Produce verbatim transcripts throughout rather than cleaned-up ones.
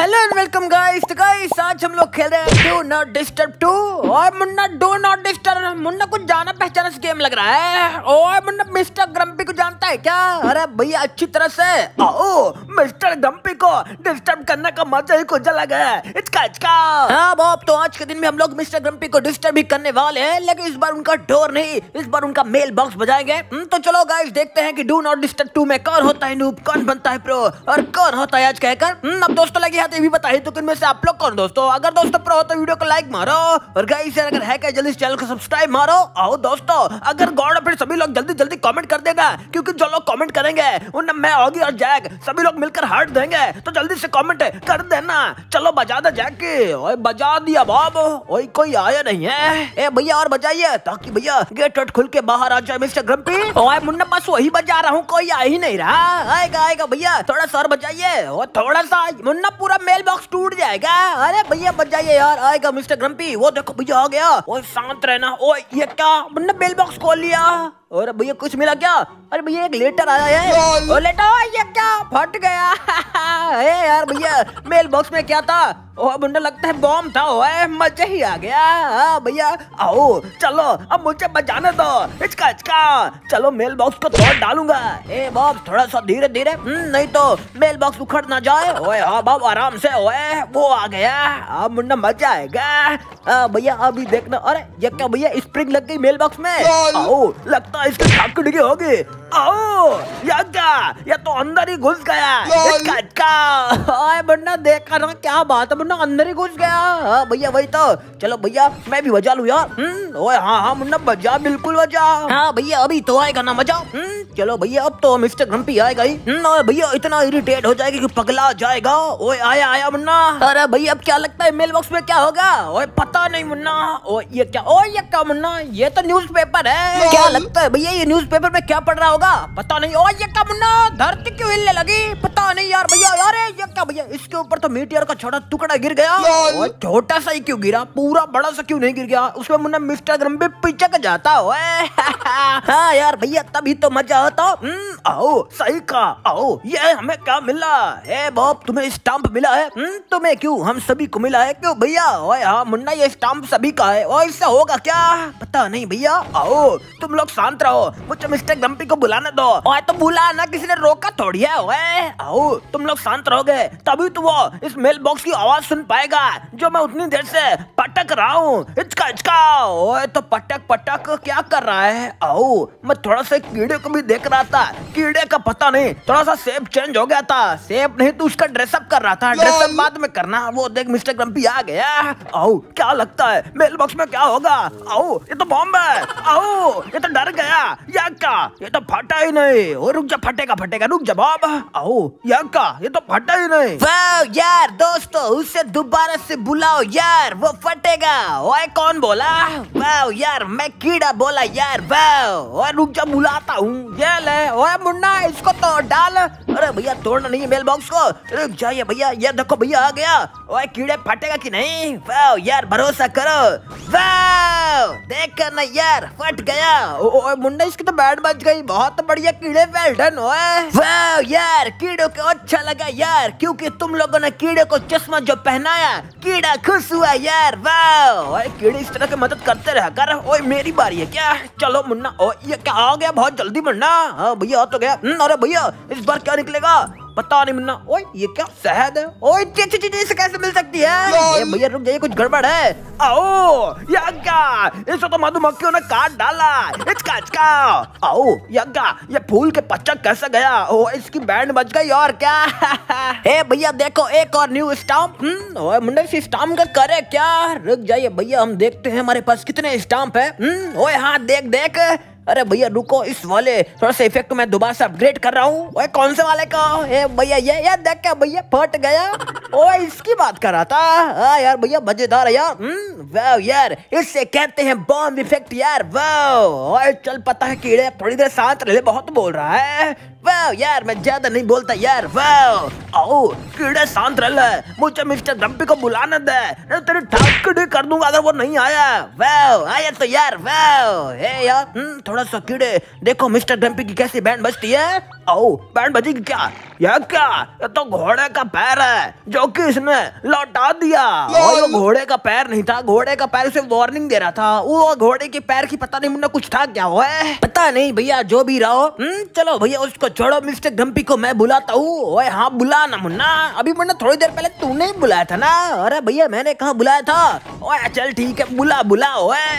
Hello and welcome guys. तो guys आज हम लोग खेल रहे हैं डू नॉट डिस्टर्ब टू। और Munna do not disturb, Munna कुछ जाना पहचाना से गेम लग रहा है। और मुन्ना मिस्टर ग्रम्पी को जानता है क्या? अरे भैया अच्छी तरह से आओ, मिस्टर ग्रम्पी को डिस्टर्ब करने का मजा ही कुछ अलग है। इचका इचका। हाँ बाप, तो आज के दिन में हम लोग मिस्टर ग्रम्पी को डिस्टर्ब भी करने वाले हैं, लेकिन इस बार उनका डोर नहीं, इस बार उनका मेल बॉक्स बजाएंगे। तो चलो गाइस देखते हैं कि डू नॉट डिस्टर्ब टू में कौन होता है नूब, कौन बनता है प्रो और कौन होता है आज कहकर। अब दोस्तों लगे हाथ ये भी बताइए तो इनमें से आप लोग कौन दोस्तों। अगर दोस्तों प्रो हो तो वीडियो को लाइक मारो, और गाइस अगर है क्या जल्दी चैनल को सब्सक्राइब मारो। आओ दोस्तों, अगर गॉड फिर सभी लोग जल्दी जल्दी कमेंट कर देगा, क्योंकि जो लोग कमेंट करेंगे उनमें मैं ऑगी और जैक सभी लोग मिलकर हार्ट देंगे। तो जल्दी से कमेंट कर देना। चलो बजा दे जैक की। ओए बजा दिया बाब। ओए कोई आया नहीं है। ए भैया और बजाइए ताकि भैया गेट वेट खुल के बाहर आ जाए मिस्टर ग्रम्पी। ओए मुन्ना बस वही बजा रहा हूँ, कोई आ ही नहीं रहा। आएगा आएगा भैया, थोड़ा सा और बजाइए। और थोड़ा सा मुन्ना पूरा मेल बॉक्स टूट जाएगा। अरे भैया बजाइए यार, आएगा मिस्टर ग्रम्पी। वो देखो भैया आ गया। ओए शांत रहना। ओए ये क्या, मुन्ना मेल बॉक्स खोल लिया। और भैया कुछ मिला क्या? अरे भैया एक लेटर आया है। ओ लेटर, ये क्या फट गया? ए यार भैया मेल बॉक्स में क्या था? ओ मुन्ना लगता है बॉम्ब था। ओए मजा ही आ गया। हाँ भैया आओ, चलो अब मुझे बजाने दो। इचका इचका। चलो मेल बॉक्स को तोड़ डालूंगा। ए बाप थोड़ा सा धीरे धीरे, नहीं तो मेल बॉक्स उखड़ ना जाए। ओए हाँ बाप आराम से। ओए वो आ गया। अब मुन्ना मजा आएगा। भैया अभी देखना। अरे ये क्या भैया, स्प्रिंग लग गई मेल बॉक्स में। आओ लगता है इसकी छाप डिगी होगी। आओ ये क्या, ये तो अंदर ही घुस गया। इचका इचका। ओए मुन्ना देखा ना क्या बात है, मुन्ना अंदर ही घुस गया। हाँ भैया वही तो। चलो भैया मैं भी बजा लूं यार। ओए हाँ हाँ मुन्ना बजा, बिल्कुल बजा। हाँ भैया अभी तो आएगा ना मजा। चलो भैया अब तो मिस्टर ग्रम्पी आएगा ही। भैया इतना इरिटेट हो जाएगा कि पगला जाएगा। ओए आया आया मुन्ना। अरे भैया अब क्या लगता है मेल बॉक्स में क्या होगा? ओए पता नहीं मुन्ना। ओ ये क्या, ओ ये क्या मुन्ना, ये तो न्यूज पेपर है। क्या लगता है भैया ये न्यूज पेपर में क्या पढ़ रहा होगा? पता नहीं। ओ ये क्या मुन्ना, धरती क्यों हिलने लगी? पता नहीं यार भैया। अरे ये क्या भैया, इसके ऊपर तो मीटियर का छोटा टुकड़ा गिर गया। और छोटा सा ही क्यों गिरा, पूरा बड़ा सा क्यों नहीं गिर गया? उसमें मुन्ना मिस्टर ग्रम्पी पीछे का जाता है। हाँ यार भैया तभी तो मजा आता। आओ सही का। आओ ये हमें क्या मिला है? बॉब तुम्हें स्टाम्प मिला है। तुम्हें क्यों, हम सभी को मिला है क्यों भैया? ओए हाँ मुन्ना ये स्टाम्प सभी का है। और इससे होगा क्या पता नहीं भैया। आओ तुम लोग शांत रहो, मुझे मिस्टर ग्रम्पी को बुलाने दो। ओए तो बुला ना, किसी ने रोका थोड़ी है। ओए आओ तुम लोग शांत रहोगे तभी तो वो इस मेल बॉक्स की आवाज सुन पाएगा जो मैं उतनी देर से पटक रहा हूँ। इचका इचका। ओए तो पटक पटक क्या कर रहा है? आओ मैं थोड़ा सा कीड़े को भी देख रहा था, कीड़े का पता नहीं थोड़ा सा शेप चेंज हो गया था। शेप नहीं तो उसका ड्रेसअप कर रहा था, ड्रेसअप बाद में करना। वो देख मिस्टर ग्रम्पी आ गया। आओ क्या लगता है मेल बॉक्स में क्या होगा? आओ ये तो बॉम्ब है। आओ ये तो डर गया। या क्या, ये तो फटा ही नहीं। और रुक जा, फटेगा फटेगा, रुक जा बाब। आओ या क्या, ये तो फटा ही नहीं। वाह यार दोस्तों, उसे दोबारा से बुलाओ यार, वो फटेगा। ओए कौन बोला? वाह यार मैं कीड़ा बोला यार। वाह ओए रुक जा, बुलाता हूँ। ये ले। ओए मुन्ना इसको तो डाल। अरे भैया तोड़ना नहीं है मेल बॉक्स को, रुक जाइए भैया। ये देखो भैया आ गया। ओए कीड़े फटेगा कि नहीं? वाह यार भरोसा करो। वाह देख ना यार फट गया। ओए मुन्ना इसकी तो बैट बच गई। बहुत बढ़िया कीड़े, वेल डन। ओए वाह यार कीड़ों को अच्छा लगा यार, क्योंकि तुम लोगों ने कीड़े को चश्मा जो पहनाया, कीड़ा खुश हुआ यार। वाह ओए कीड़े इस तरह की मदद करते रह कर। ओए मेरी बारी है क्या? चलो मुन्ना। ओ ये क्या आ गया बहुत जल्दी मुन्ना। हाँ भैया आ तो गया। अरे भैया इस बार क्या निकलेगा पता नहीं मुन्ना। ओए ये क्या शहद है? ओए इतनी अच्छी चीज इसे कैसे मिल सकती है? भैया रुक जाइए, कुछ गड़बड़ है। आओ या क्या, इसे तो मधुमक्खियों ने काट डाला। इचका इचका। आओ या क्या, ये फूल के पत्ता कैसे गया? ओ इसकी बैंड बच गई। और क्या? ए भैया देखो एक और न्यू स्टाम्प। ओए मुन्ना इस स्टाम्प का करे क्या? रुक जाइए भैया हम देखते हैं हमारे पास कितने स्टाम्प है। ओए हाँ देख देख। अरे भैया रुको, इस वाले थोड़ा सा इफेक्ट मैं दोबारा से अपग्रेड कर रहा हूँ। ओए कौन से वाले का? ए भैया ये ये देख क्या भैया फट गया। ओए इसकी बात कर रहा था। हाँ यार भैया मजेदार है यार। वाह यार इससे कहते हैं बॉम्ब इफेक्ट यार। वाह ओए चल पता है कीड़े थोड़ी देर शांत रहे, बहुत बोल रहा है। वाह यार मैं ज्यादा नहीं बोलता यार। वाह आओ कीड़े शांत रह ले, मुझे मिस्टर ग्रम्पी को बुलाने दे, नहीं तेरी ठाकड़ी कर दूंगा अगर वो नहीं आया। वाह आया तो यार। वाह हे यार थोड़ा सा कीड़े देखो मिस्टर ग्रम्पी की कैसी बैंड बजती है। आओ बैंड बजेगी क्या? यह क्या? ये तो घोड़े का पैर है जो कि इसने लौटा दिया। और ये घोड़े का पैर नहीं था, घोड़े का पैर उसे वार्निंग दे रहा था। वो घोड़े के पैर की पता नहीं मुन्ना कुछ था क्या हुआ है, पता नहीं भैया जो भी रहो। चलो भैया उसको छोड़ो, मिस्टर ग्रम्पी को मैं बुलाता हूँ। ओए हाँ बुला ना मुन्ना, अभी मुन्ना थोड़ी देर पहले तूने ही बुलाया था ना। अरे भैया मैंने कहाँ बुलाया था? ओए चल ठीक है बुला बुला।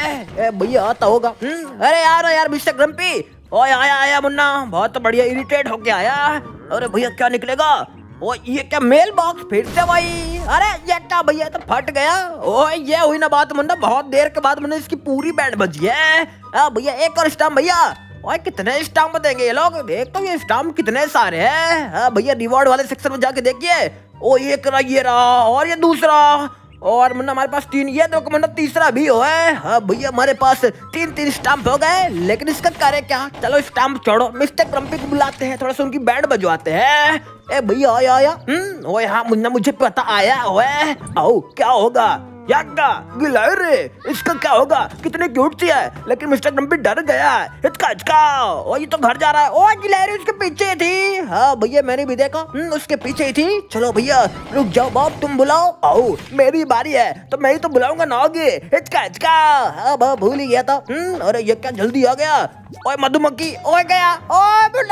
ओए भैया आता होगा। अरे यार यार मिस्टर ग्रम्पी। ओए आया आया मुन्ना, बहुत बढ़िया, इरिटेट होके आया। अरे भैया क्या निकलेगा? ओ ये क्या मेल बॉक्स फिर से भाई? अरे ये क्या भैया तो फट गया। ओ ये हुई ना बात मुन्ना, बहुत देर के बाद मैंने इसकी पूरी बैंड बजी है। हाँ भैया एक और स्टाम्प भैया। ओए कितने स्टाम्प देंगे ये लोग? देख तो ये स्टाम्प कितने सारे हैं। हाँ भैया रिवॉर्ड वाले सेक्शन में जाके देखिए। ओ एक रहा, ये रहा और ये दूसरा, और मुन्ना हमारे पास तीन, ये देखो मुन्ना तीसरा भी हो है। हाँ भैया हमारे पास तीन तीन स्टाम्प हो गए, लेकिन इसका करे क्या? चलो स्टाम्प छोड़ो, मिस्टर ग्रम्पी को बुलाते हैं, थोड़ा सा उनकी बैंड बजवाते हैं। ए भैया आया आया। हम्म ओए हाँ मुन्ना मुझे पता आया। ओए आओ क्या होगा? याका गिलाए रे, इसका क्या होगा? कितनी क्यूट सी है, लेकिन मिस्टर ग्रम्पी डर गया। हिचका हिचका। ओ ये तो घर जा रहा है। ओ गिलाए उसके पीछे थी। हाँ भैया मैंने भी देखा, उसके पीछे ही थी। चलो भैया रुक जाओ बाप, तुम बुलाओ। आओ मेरी बारी है तो मैं ही तो बुलाऊंगा ना आगे। हिचका हिचका। हाँ बाप भूल ही गया था। अरे ये क्या जल्दी आ गया? ओए मधुमक्खी। ओए गया, ओए बुला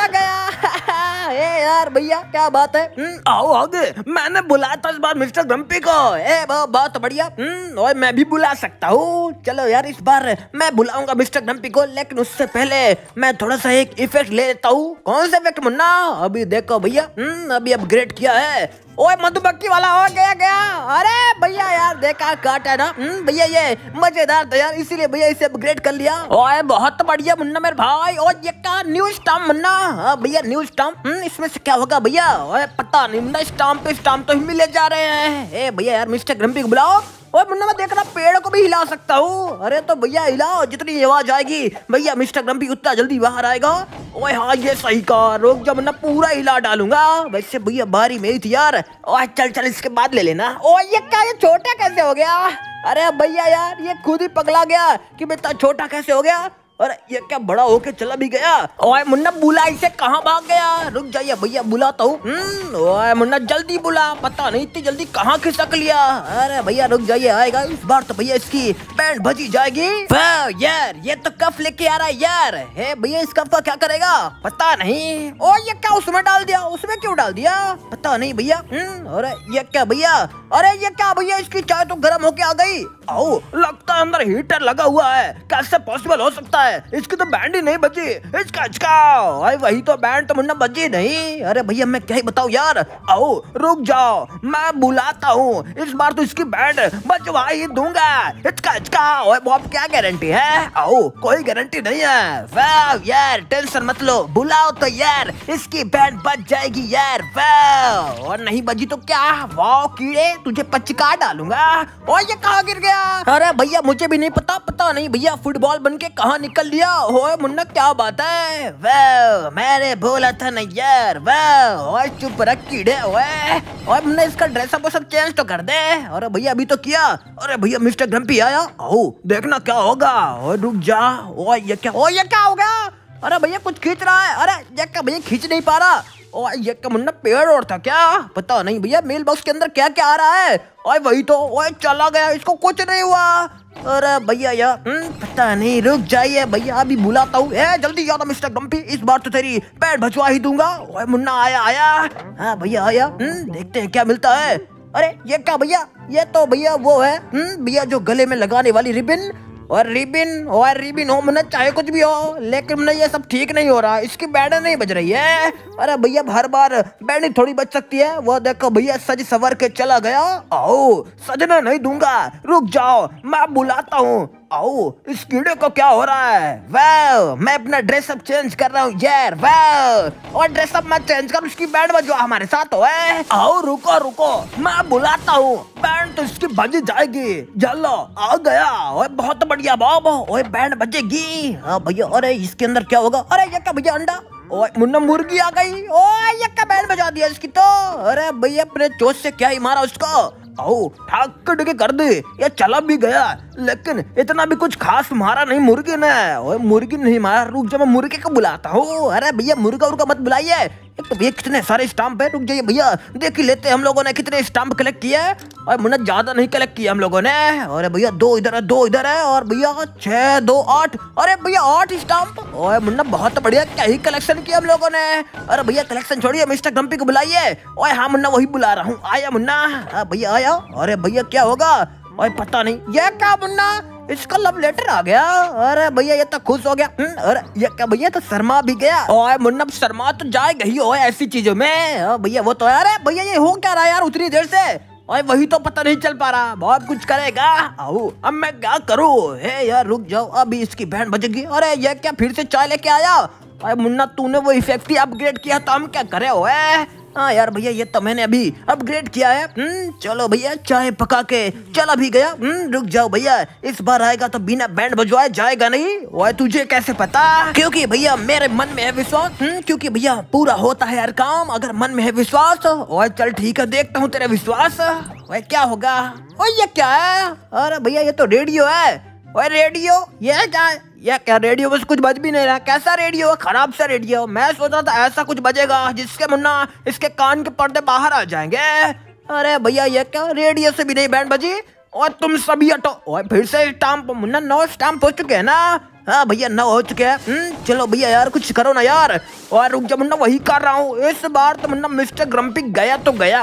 गया। ए यार भैया क्या बात है? आओ आगे, मैंने बुलाया था इस बार मिस्टर ग्रम्पी को। ए बहुत बढ़िया। ओए मैं भी बुला सकता हूँ। चलो यार इस बार मैं बुलाऊंगा मिस्टर ग्रम्पी को, लेकिन उससे पहले मैं थोड़ा सा एक इफेक्ट ले लेता हूँ। कौन सा इफेक्ट मुन्ना? अभी देखो भैया, अभी अपग्रेड किया है। ओए मधुमक्खी वाला हो गया गया। अरे भैया यार देखा काटा ना भैया, ये मजेदार था यार, इसीलिए भैया इसे अपग्रेड कर लिया। ओए बहुत बढ़िया मुन्ना मेरे भाई। और ये क्या न्यू स्टाम्प मुन्ना? हाँ भैया न्यू स्टाम्प। इसमें से क्या होगा भैया? ओए पता नहीं मुन्ना, स्टाम्प पे स्टाम्प तो ही मिले जा रहे हैं। ए भैया यार मिस्टर ग्रम्पी को बुलाओ। ओए मुन्ना मैं देख रहा पेड़ को भी हिला सकता हूँ। अरे तो भैया हिलाओ, जितनी आवाज आएगी भैया मिस्टर ग्रम्पी उतना जल्दी बाहर आएगा। ओए हाँ ये सही कहा, रुक जा मुन्ना पूरा हिला डालूंगा। वैसे भैया बारी मेरी थी यार। ओए चल चल इसके बाद ले लेना। ओए ये क्या, ये छोटा कैसे हो गया? अरे भैया यार ये खुद ही पगला गया कि मैं इतना छोटा कैसे हो गया। अरे ये क्या बड़ा होके चला भी गया। ओए मुन्ना बुला, इसे कहाँ भाग गया? रुक जाइए भैया बुलाता हूँ। ओए मुन्ना जल्दी बुला, पता नहीं इतनी जल्दी कहाँ खिसक लिया। अरे भैया रुक जाइए, आएगा इस बार तो भैया इसकी बैंड बजी जाएगी। वाह यार ये तो कफ लेके आ रहा है यार। हे भैया इस कफ का क्या करेगा पता नहीं। ओ ये क्या उसमें डाल दिया? उसमें क्यों डाल दिया पता नहीं भैया। अरे ये क्या भैया? अरे ये क्या भैया, इसकी चाय तो गर्म होके आ गई। आओ लगता है अंदर हीटर लगा हुआ है, कैसे पॉसिबल हो सकता है? इसकी तो बैंड ही नहीं बजी। इसका इसका वही तो बैंड तो मुन्ना बजी नहीं। अरे भैया मैं क्या ही बताऊं यार। आओ रुक जाओ, मैं बुलाता हूँ, इस बार तो इसकी बैंड बजवा ही दूंगा। इसका इसका अब क्या गारंटी है? आओ कोई गारंटी नहीं है। वाह यार टेंशन मत लो, बुलाओ तो यार इसकी बैंड बज जाएगी यार। वाह और नहीं बजी तो क्या? वाह कीड़े तुझे पचका डालूंगा। और ये कहाँ गिर गया? अरे भैया मुझे भी नहीं पता, पता नहीं भैया फुटबॉल बन के कहाँ निकल लिया। ओए मुन्ना क्या बात है? वाह मैंने बोला था ना यार। वाह और चुप रख कीड़े। ओए और मुन्ना इसका ड्रेसअप सब चेंज तो कर दे। अरे भैया अभी तो किया। अरे भैया मिस्टर ग्रम्पी आया, आओ देखना क्या होगा। और रुक जा। ओ ये क्या, ओ ये क्या हो गया? अरे भैया कुछ खींच रहा है। अरे ये क्या भैया खींच नहीं पा रहा। ओ ये क्या मुन्ना पेड़ और था क्या? पता नहीं भैया मेल बॉक्स के अंदर क्या क्या आ रहा है। ओए वही तो, ओए चला गया, इसको कुछ नहीं हुआ। अरे भैया यार पता नहीं, रुक जाइए भैया अभी बुलाता हूँ। जल्दी यार मिस्टर ग्रम्पी, इस बार तो तेरी पैर भजवा ही दूंगा। ओए मुन्ना आया आया। हाँ भैया आया, देखते हैं क्या मिलता है। अरे ये क्या भैया? ये तो भैया वो है भैया जो गले में लगाने वाली रिबिन। और रिबिन और रिबिन हो मुन्ना, चाहे कुछ भी हो, लेकिन मुन्ना ये सब ठीक नहीं हो रहा, इसकी बैंड नहीं बज रही है। अरे भैया हर बार बैंड थोड़ी बज सकती है। वो देखो भैया सज सवर के चला गया। आओ सजना नहीं दूंगा, रुक जाओ मैं बुलाता हूँ। आओ इस कीड़े को क्या हो रहा है? वाह मैं अपना ड्रेसअप चेंज कर रहा हूँ यार। वाह और ड्रेसअप मैं चेंज कर, उसकी बैंड बजवा हमारे साथ हो। आओ रुको रुको मैं बुलाता हूँ, बैंड तो इसकी बज जाएगी। चलो आ गया। ओए बहुत बढ़िया बाबा, ओए बैंड बजेगी। हाँ भैया। अरे इसके अंदर क्या होगा? अरे ये क्या भैया अंडा? ओए मुन्ना मुर्गी आ गई। ओए ये क्या बैंड बजा दिया इसकी तो। अरे भैया अपने चोट से क्या ही मारा उसको। आओ ठाक डगे कर दे। ये चला भी गया लेकिन इतना भी कुछ खास मारा नहीं मुर्गी ने। ओए मुर्गी नहीं मारा, रुक जा मैं मुर्गे को बुलाता हूँ। अरे भैया मुर्गा उर्गा मत बुलाइए। एक तो भैया कितने सारे स्टाम्प है, रुक जाइए भैया देख ही लेते हम लोगों ने कितने स्टाम्प कलेक्ट किए। और मुन्ना ज्यादा नहीं कलेक्ट किया हम लोगों ने। अरे भैया दो इधर है दो इधर है और भैया छह दो आठ। अरे भैया आठ स्टाम्प। ओए मुन्ना बहुत बढ़िया, क्या ही कलेक्शन किया हम लोगों ने। अरे भैया कलेक्शन छोड़िए, मिस्टर ग्रम्पी को बुलाइए। ओए हाँ मुन्ना वही बुला रहा हूँ, आया मुन्ना। भैया आया। अरे भैया क्या होगा? ओए पता नहीं। ये क्या मुन्ना, इसका लव लेटर आ गया। अरे भैया ये तो खुश हो गया। अरे ये क्या भैया तो शर्मा भी गया। ओए मुन्ना शर्मा तो जाएगा ही हो ऐसी चीजों में। भैया वो तो अरे भैया ये हो क्या रहा है यार उतनी देर से। ओए वही तो पता नहीं चल पा रहा, बहुत कुछ करेगा। आओ अब मैं क्या करूँ। हे यार रुक जाओ, अभी इसकी बैंड बजेगी। अरे ये क्या फिर से चाय लेके आया। अरे मुन्ना तूने वो इफेक्ट ही अपग्रेड किया तो हम क्या करे। ओए हाँ यार भैया ये तो मैंने अभी अपग्रेड किया है। हम्म चलो भैया चाय पका के चला भी गया। हम्म रुक जाओ भैया, इस बार आएगा तो बिना बैंड बजवाए जाएगा नहीं। ओए तुझे कैसे पता? क्योंकि भैया मेरे मन में है विश्वास। हम्म क्योंकि भैया पूरा होता है यार काम अगर मन में है विश्वास। ओए चल ठीक है देखता हूँ तेरा विश्वास। ओए क्या होगा? ओए ये क्या है? अरे भैया ये तो रेडियो है। ओए रेडियो ये क्या है? ये क्या रेडियो बस कुछ बज भी नहीं रहा। कैसा रेडियो? खराब सा रेडियो। मैं सोच रहा था ऐसा कुछ बजेगा जिसके मुन्ना इसके कान के पर्दे बाहर आ जाएंगे। अरे भैया ये क्या, रेडियो से भी नहीं बैंड बजी। और तुम सभी हटो। और फिर से स्टाम्प मुन्ना, नौ स्टाम्प हो चुके हैं ना। हाँ भैया नौ हो चुके हैं। हम्म चलो भैया यार कुछ करो ना यार। और रुक जा मुन्ना वही कर रहा हूँ। इस बार तो मुन्ना मिस्टर ग्रम्पी गया तो गया।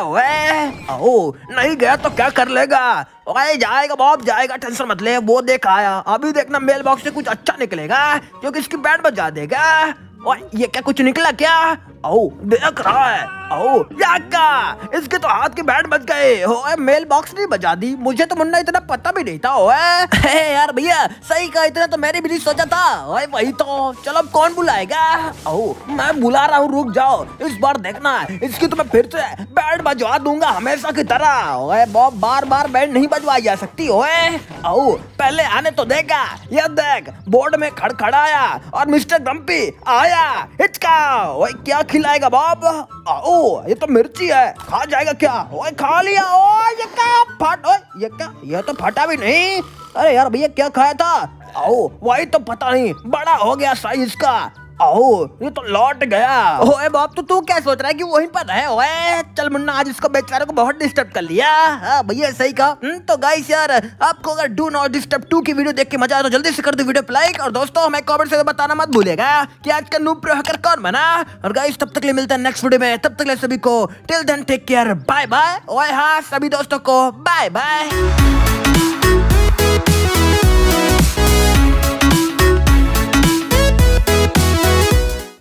ओए नहीं गया तो क्या कर लेगा। ओए जाएगा बॉब जाएगा, टेंशन मत ले। वो देख आया, अभी देखना मेल बॉक्स से कुछ अच्छा निकलेगा क्योंकि इसकी बैंड बजा देगा। ओए ये क्या कुछ निकला क्या? ओ देख रहा है। ओ याका इसके तो हाथ के बैंड बज गए। ओए मेल बॉक्स नहीं बजा दी, मुझे तो मुन्ना इतना पता भी नहीं था। ओए यार भैया सही कहा, इतना तो मैंने भी नहीं सोचा था। ओए वही तो, चलो अब कौन बुलाएगा? ओ मैं बुला रहा हूँ, रुक जाओ। इस बार देखना इसकी तो मैं फिर से बैंड बजवा दूंगा हमेशा की तरह। ओए बॉब बार बार बैंड नहीं बजवाई जा सकती। ओए ओ पहले आने तो देगा। ये देख बोर्ड में खड़खड़ाया और मिस्टर ग्रम्पी आया। हिचका। ओए क्या खिलाएगा बॉब? ओ ये तो मिर्ची है, खा जाएगा क्या? ओए खा लिया। ओए ये क्या फट, ओए ये क्या, ये तो फटा भी नहीं। अरे यार भैया क्या खाया था? ओ वही तो पता नहीं, बड़ा हो गया साइज का। ओह ये तो लौट गया। ओए बाप तो तू क्या सोच रहा है कि वहीं पर है? ओए चल मुन्ना आज इसको बेचारे को बहुत डिस्टर्ब कर लिया। हाँ भैया सही कहा। तो गाइस यार आपको अगर डू नॉट डिस्टर्ब टू की वीडियो देख के मजा आया तो जल्दी से कर दो वीडियो पे लाइक। और दोस्तों हमें कमेंट से बताना मत भूलिएगा कि आज का नूब प्रो हैकर कौन बना। और गाइस तब तक के लिए मिलता है नेक्स्ट वीडियो में, तब तक के लिए सभी को till then take care, bye bye. ओए हाँ सभी दोस्तों को बाय बाय।